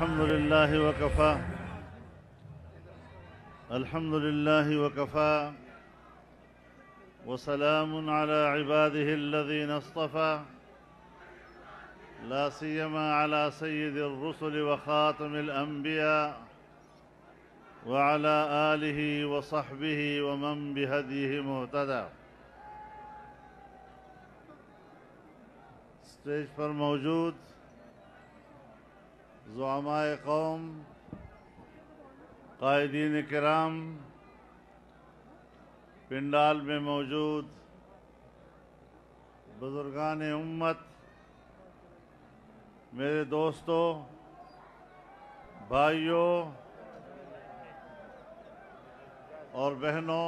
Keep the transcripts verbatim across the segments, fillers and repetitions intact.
الحمد لله وكفى الحمد لله وكفى وسلام على عباده الذين اصطفى لا سيما على سيد الرسل وخاتم الأنبياء وعلى آله وصحبه ومن بهديه مهتدى. اسٹیج پر موجود زعمائے قوم، قائدین کرام، پنڈال میں موجود بزرگان امت، میرے دوستوں، بھائیوں اور بہنوں،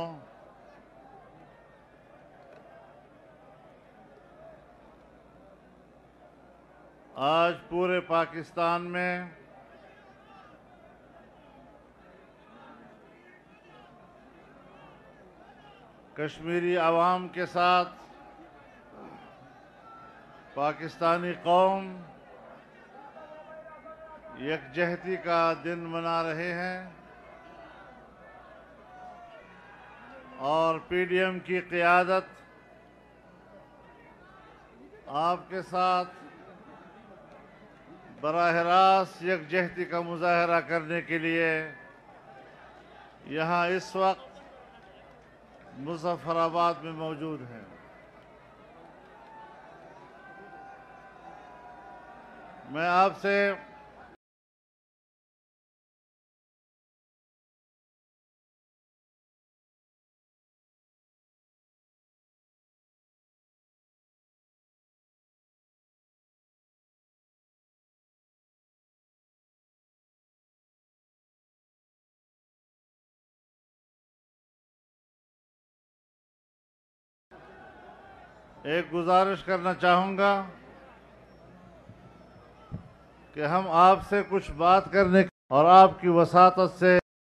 آج پورے پاکستان میں کشمیری عوام کے ساتھ پاکستانی قوم یکجہتی کا دن منا رہے ہیں اور پی ڈی ایم کی قیادت آپ کے ساتھ براہ راست یکجہتی کا مظاہرہ کرنے کے لیے یہاں اس وقت مظفر آباد میں موجود ہیں. میں آپ سے ایک گزارش کرنا چاہوں گا کہ ہم آپ سے کچھ بات کرنے اور آپ کی وساطت سے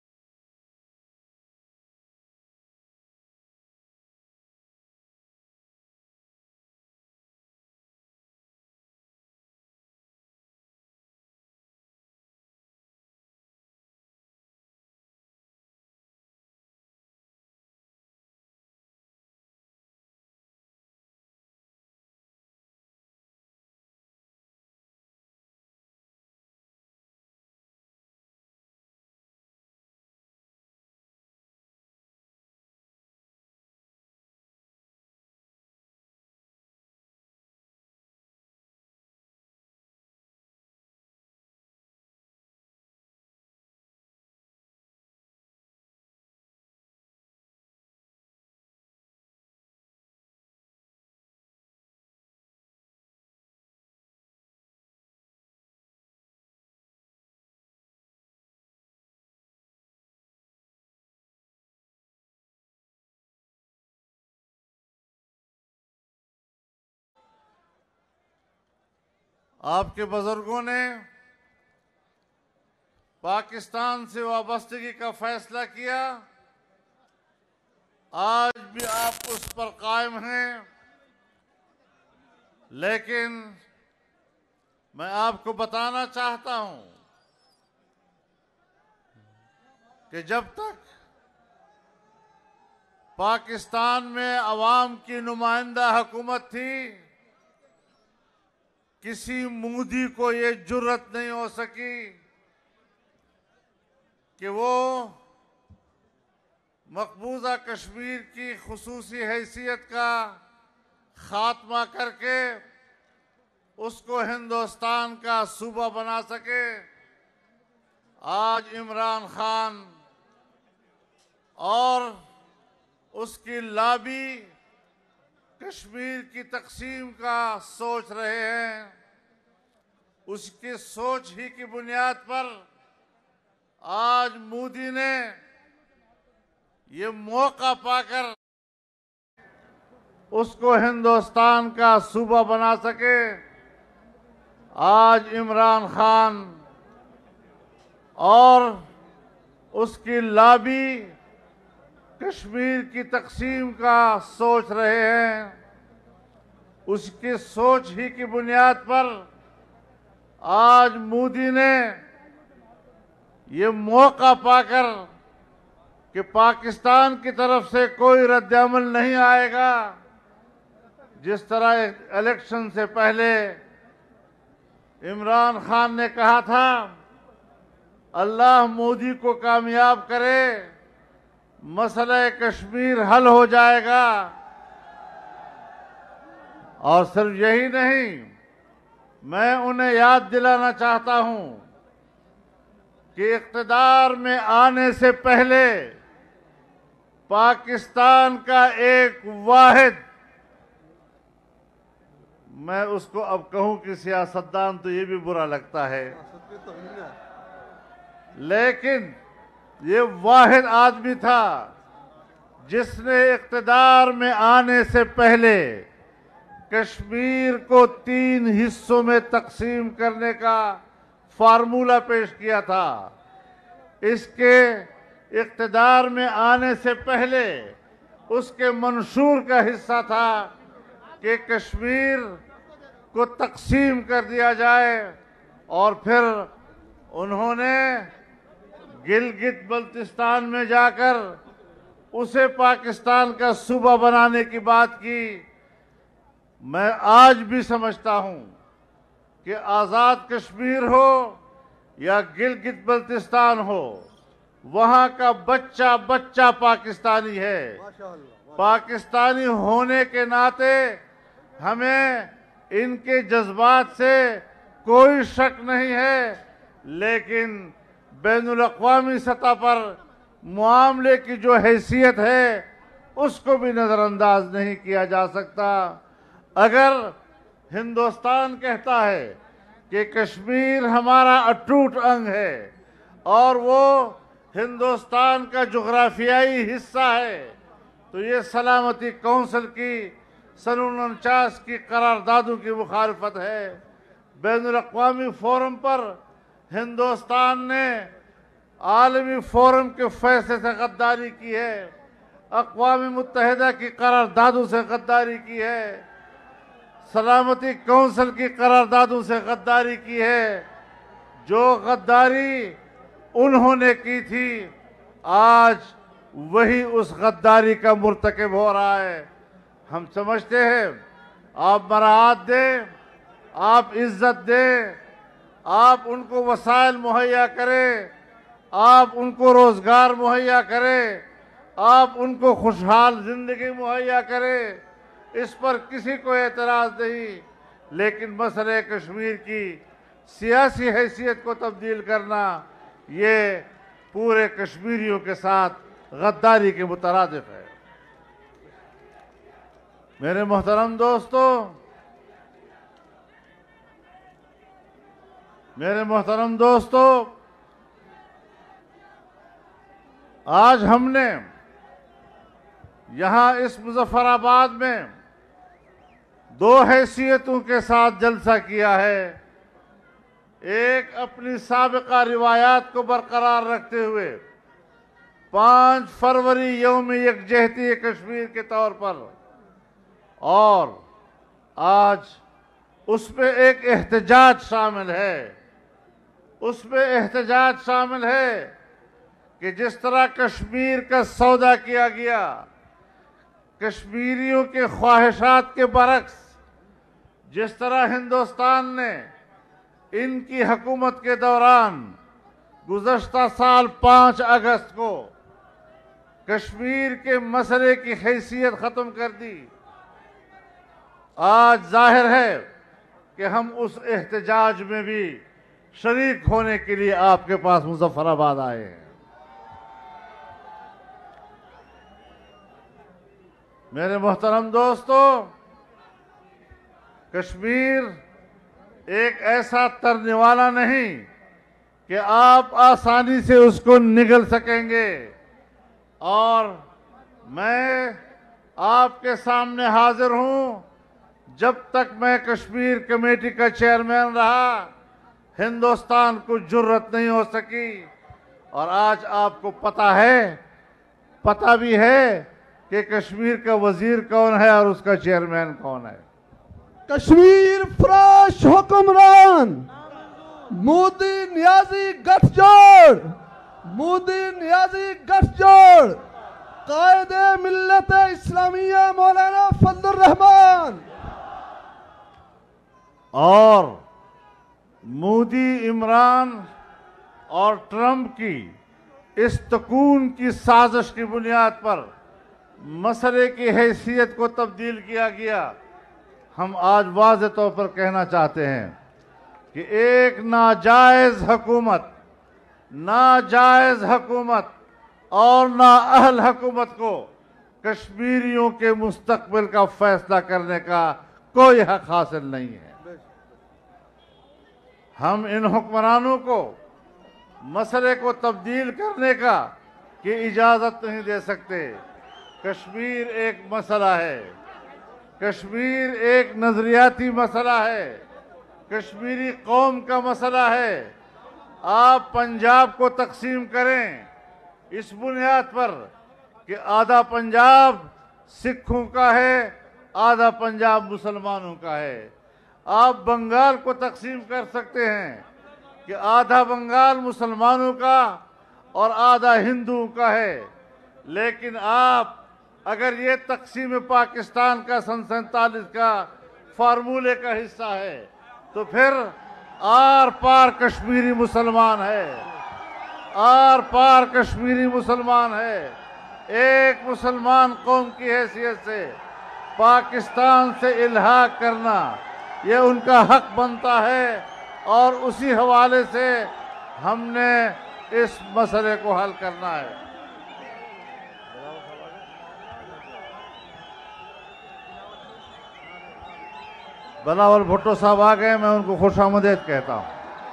آپ کے بزرگوں نے پاکستان سے وابستگی کا فیصلہ کیا. آج بھی آپ اس پر قائم ہیں، لیکن میں آپ کو بتانا چاہتا ہوں کہ جب تک پاکستان میں عوام کی نمائندہ حکومت تھی، کسی مودی کو یہ جرأت نہیں ہو سکی کہ وہ مقبوضہ کشمیر کی خصوصی حیثیت کا خاتمہ کر کے اس کو ہندوستان کا صوبہ بنا سکے. آج عمران خان اور اس کی لابی کشمیر کی تقسیم کا سوچ رہے ہیں. اس کی سوچ ہی کی بنیاد پر آج مودی نے یہ موقع پا کر اس کو ہندوستان کا صوبہ بنا سکے. آج عمران خان اور اس کی لابی کشمیر کی تقسیم کا سوچ رہے ہیں. اس کی سوچ ہی کی بنیاد پر آج مودی نے یہ موقع پا کر کہ پاکستان کی طرف سے کوئی رد عمل نہیں آئے گا، جس طرح الیکشن سے پہلے عمران خان نے کہا تھا اللہ مودی کو کامیاب کرے، مسئلہ کشمیر حل ہو جائے گا۔ اور صرف یہی نہیں، میں انہیں یاد دلانا چاہتا ہوں کہ اقتدار میں آنے سے پہلے پاکستان کا ایک واحد، میں اس کو اب کہوں کہ سیاستدان تو یہ بھی برا لگتا ہے، لیکن یہ واحد آدمی تھا جس نے اقتدار میں آنے سے پہلے کشمیر کو تین حصوں میں تقسیم کرنے کا فارمولہ پیش کیا تھا۔ اس کے اقتدار میں آنے سے پہلے اس کے منشور کا حصہ تھا کہ کشمیر کو تقسیم کر دیا جائے، اور پھر انہوں نے گلگت بلتستان میں جا کر اسے پاکستان کا صوبہ بنانے کی بات کی۔ میں آج بھی سمجھتا ہوں کہ آزاد کشمیر ہو یا گلگت بلتستان ہو، وہاں کا بچہ بچہ پاکستانی ہے۔ پاکستانی ہونے کے ناطے ہمیں ان کے جذبات سے کوئی شک نہیں ہے، لیکن بین الاقوامی سطح پر معاملے کی جو حیثیت ہے اس کو بھی نظر انداز نہیں کیا جا سکتا۔ اگر ہندوستان کہتا ہے کہ کشمیر ہمارا اٹوٹ انگ ہے اور وہ ہندوستان کا جغرافیائی حصہ ہے، تو یہ سلامتی کونسل کی سن انچاس کی قراردادوں کی مخالفت ہے۔ بین الاقوامی فورم پر ہندوستان نے عالمی فورم کے فیصلے سے غداری کی ہے، اقوام متحدہ کی قراردادوں سے غداری کی ہے، سلامتی کونسل کی قراردادوں سے غداری کی ہے۔ جو غداری انہوں نے کی تھی، آج وہی اس غداری کا مرتکب ہو رہا ہے۔ ہم سمجھتے ہیں آپ مراعات دیں، آپ عزت دیں، آپ ان کو وسائل مہیا کریں، آپ ان کو روزگار مہیا کریں، آپ ان کو خوشحال زندگی مہیا کریں، اس پر کسی کو اعتراض نہیں، لیکن مسئلہ کشمیر کی سیاسی حیثیت کو تبدیل کرنا یہ پورے کشمیریوں کے ساتھ غداری کے مترادف ہے۔ میرے محترم دوستو، میرے محترم دوستو، آج ہم نے یہاں اس مظفر آباد میں دو حیثیتوں کے ساتھ جلسہ کیا ہے۔ ایک اپنی سابقہ روایات کو برقرار رکھتے ہوئے پانچ فروری یوم یکجہتی کشمیر کے طور پر، اور آج اس میں ایک احتجاج شامل ہے۔ اس میں احتجاج شامل ہے کہ جس طرح کشمیر کا سودا کیا گیا، کشمیریوں کے خواہشات کے برعکس، جس طرح ہندوستان نے ان کی حکومت کے دوران گزشتہ سال پانچ اگست کو کشمیر کے مسئلے کی حیثیت ختم کر دی، آج ظاہر ہے کہ ہم اس احتجاج میں بھی شریک ہونے کے لیے آپ کے پاس مظفر آباد آئے ہیں۔ میرے محترم دوستو، کشمیر ایک ایسا ترنے والا نہیں کہ آپ آسانی سے اس کو نگل سکیں گے، اور میں آپ کے سامنے حاضر ہوں۔ جب تک میں کشمیر کمیٹی کا چیئرمین رہا، ہندوستان کو جرأت نہیں ہو سکی، اور آج آپ کو پتہ ہے، پتہ بھی ہے کہ کشمیر کا وزیر کون ہے اور اس کا چیئرمین کون ہے۔ کشمیر فریش حکمران، مودی نیازی گٹھ جوڑ، مودی نیازی گٹھ جوڑ، قائد ملت اسلامیہ مولانا فضل الرحمان اور مودی عمران اور ٹرمپ کی اس تکون کی سازش کی بنیاد پر مسئلے کی حیثیت کو تبدیل کیا گیا، ہم آج واضح طور پر کہنا چاہتے ہیں کہ ایک ناجائز حکومت ناجائز حکومت اور نااہل حکومت کو کشمیریوں کے مستقبل کا فیصلہ کرنے کا کوئی حق حاصل نہیں ہے۔ ہم ان حکمرانوں کو مسئلے کو تبدیل کرنے کا کی اجازت نہیں دے سکتے۔ کشمیر ایک مسئلہ ہے، کشمیر ایک نظریاتی مسئلہ ہے، کشمیری قوم کا مسئلہ ہے۔ آپ پنجاب کو تقسیم کریں اس بنیاد پر کہ آدھا پنجاب سکھوں کا ہے، آدھا پنجاب مسلمانوں کا ہے۔ آپ بنگال کو تقسیم کر سکتے ہیں کہ آدھا بنگال مسلمانوں کا اور آدھا ہندوؤں کا ہے، لیکن آپ اگر یہ تقسیم پاکستان کا سن سینتالیس کا فارمولے کا حصہ ہے تو پھر آر پار کشمیری مسلمان ہے، آر پار کشمیری مسلمان ہے۔ ایک مسلمان قوم کی حیثیت سے پاکستان سے الحاق کرنا یہ ان کا حق بنتا ہے، اور اسی حوالے سے ہم نے اس مسئلے کو حل کرنا ہے۔ بلاول بھٹو صاحب آ گئے، میں ان کو خوش آمدید کہتا ہوں۔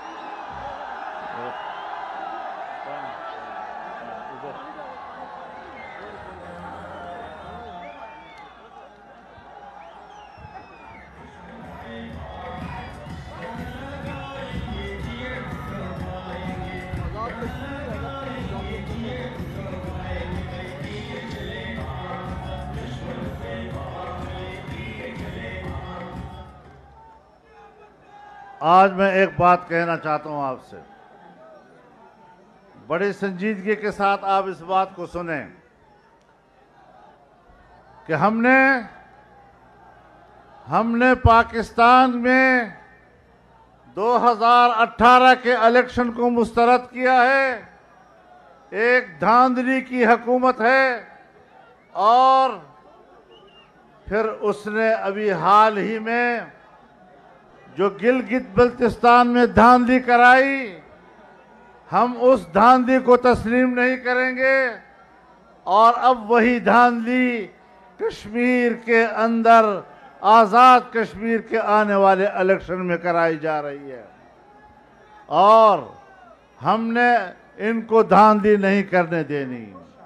آج میں ایک بات کہنا چاہتا ہوں آپ سے، بڑی سنجیدگی کے ساتھ آپ اس بات کو سنیں کہ ہم نے ہم نے پاکستان میں دو ہزار اٹھارہ کے الیکشن کو مسترد کیا ہے۔ ایک دھاندلی کی حکومت ہے، اور پھر اس نے ابھی حال ہی میں جو گلگت بلتستان میں دھاندلی کرائی، ہم اس دھاندلی کو تسلیم نہیں کریں گے، اور اب وہی دھاندلی کشمیر کے اندر آزاد کشمیر کے آنے والے الیکشن میں کرائی جا رہی ہے، اور ہم نے ان کو دھاندلی نہیں کرنے دینی۔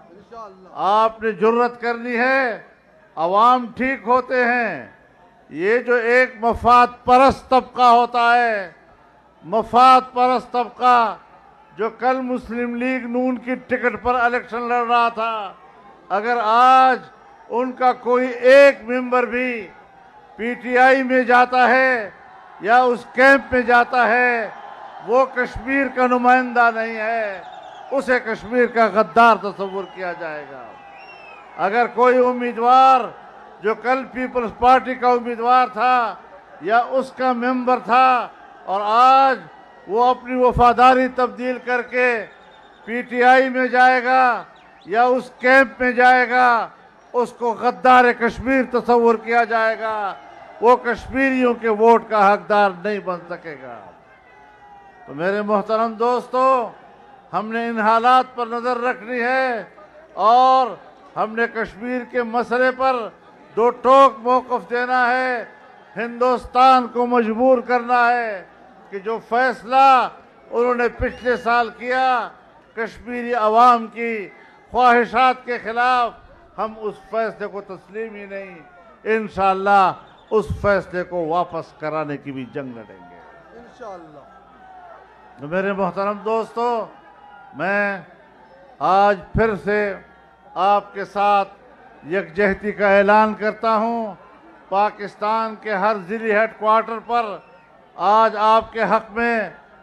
آپ نے جرأت کرنی ہے، عوام ٹھیک ہوتے ہیں۔ یہ جو ایک مفاد پرست طبقہ ہوتا ہے، مفاد پرست طبقہ جو کل مسلم لیگ نون کی ٹکٹ پر الیکشن لڑ رہا تھا، اگر آج ان کا کوئی ایک ممبر بھی پی ٹی آئی میں جاتا ہے یا اس کیمپ میں جاتا ہے، وہ کشمیر کا نمائندہ نہیں ہے، اسے کشمیر کا غدار تصور کیا جائے گا۔ اگر کوئی امیدوار جو کل پیپلز پارٹی کا امیدوار تھا یا اس کا ممبر تھا، اور آج وہ اپنی وفاداری تبدیل کر کے پی ٹی آئی میں جائے گا یا اس کیمپ میں جائے گا، اس کو غدار کشمیر تصور کیا جائے گا، وہ کشمیریوں کے ووٹ کا حقدار نہیں بن سکے گا۔ تو میرے محترم دوستو، ہم نے ان حالات پر نظر رکھنی ہے، اور ہم نے کشمیر کے مسئلے پر دو ٹوک موقف دینا ہے۔ ہندوستان کو مجبور کرنا ہے کہ جو فیصلہ انہوں نے پچھلے سال کیا کشمیری عوام کی خواہشات کے خلاف، ہم اس فیصلے کو تسلیم ہی نہیں، انشاءاللہ اس فیصلے کو واپس کرانے کی بھی جنگ لڑیں گے انشاءاللہ۔ تو میرے محترم دوستو، میں آج پھر سے آپ کے ساتھ یکجہتی کا اعلان کرتا ہوں۔ پاکستان کے ہر ضلعی ہیڈ کوارٹر پر آج آپ کے حق میں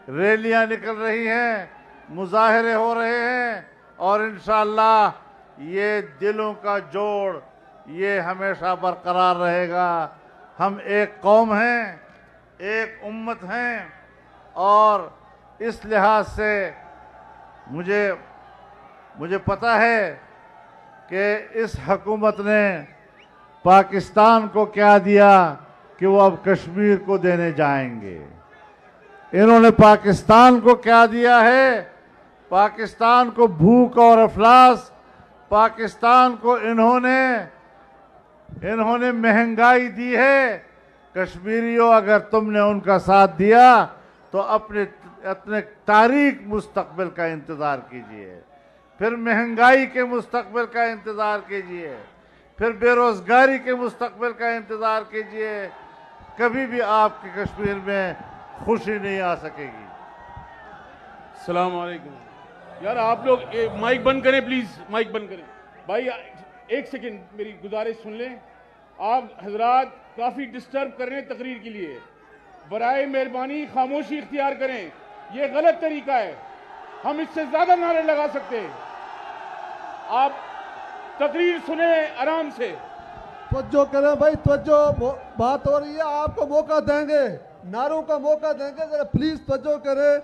ریلیاں نکل رہی ہیں، مظاہرے ہو رہے ہیں، اور انشاءاللہ یہ دلوں کا جوڑ یہ ہمیشہ برقرار رہے گا۔ ہم ایک قوم ہیں، ایک امت ہیں، اور اس لحاظ سے مجھے مجھے پتہ ہے کہ اس حکومت نے پاکستان کو کیا دیا کہ وہ اب کشمیر کو دینے جائیں گے۔ انہوں نے پاکستان کو کیا دیا ہے؟ پاکستان کو بھوک اور افلاس، پاکستان کو انہوں نے انہوں نے مہنگائی دی ہے۔ کشمیریوں، اگر تم نے ان کا ساتھ دیا تو اپنے اپنے تاریک مستقبل کا انتظار کیجئے، پھر مہنگائی کے مستقبل کا انتظار کیجئے، پھر بے روزگاری کے مستقبل کا انتظار کیجئے۔ کبھی بھی آپ کی کشمیر میں خوشی نہیں آ سکے گی۔ السلام علیکم۔ یار آپ لوگ مائک بند کریں پلیز، مائک بند کریں۔ بھائی ایک سیکنڈ میری گزارش سن لیں، آپ حضرات کافی ڈسٹرب کر رہے ہیں تقریر کے لیے، برائے مہربانی خاموشی اختیار کریں، یہ غلط طریقہ ہے، ہم اس سے زیادہ نعرے لگا سکتے ہیں۔ آپ تقریر سنیں آرام سے۔ توجہ کریں بھائی، توجہ، بات ہو رہی ہے، آپ کو موقع دیں گے، نعروں کا موقع دیں گے، ذرا پلیز توجہ کریں۔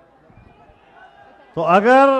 تو اگر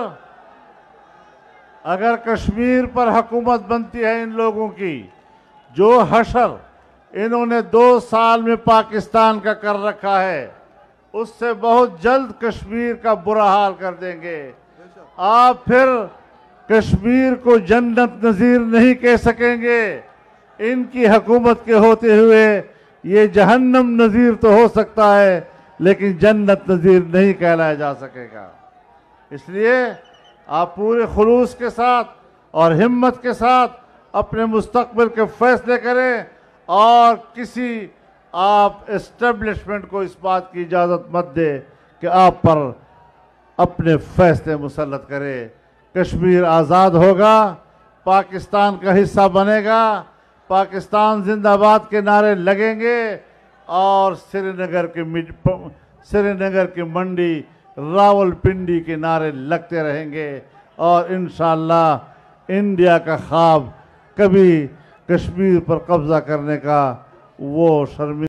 اگر کشمیر پر حکومت بنتی ہے ان لوگوں کی، جو حشر انہوں نے دو سال میں پاکستان کا کر رکھا ہے، اس سے بہت جلد کشمیر کا برا حال کر دیں گے۔ آپ پھر کشمیر کو جنت نظیر نہیں کہہ سکیں گے۔ ان کی حکومت کے ہوتے ہوئے یہ جہنم نظیر تو ہو سکتا ہے، لیکن جنت نظیر نہیں کہلایا جا سکے گا۔ اس لیے آپ پورے خلوص کے ساتھ اور ہمت کے ساتھ اپنے مستقبل کے فیصلے کریں، اور کسی آپ اسٹیبلشمنٹ کو اس بات کی اجازت مت دے کہ آپ پر اپنے فیصلے مسلط کرے۔ کشمیر آزاد ہوگا، پاکستان کا حصہ بنے گا، پاکستان زندہ باد کے نعرے لگیں گے، اور سری نگر کی سری نگر کی منڈی، راول پنڈی کے نعرے لگتے رہیں گے، اور انشاءاللہ انڈیا کا خواب کبھی کشمیر پر قبضہ کرنے کا وہ شرمندہ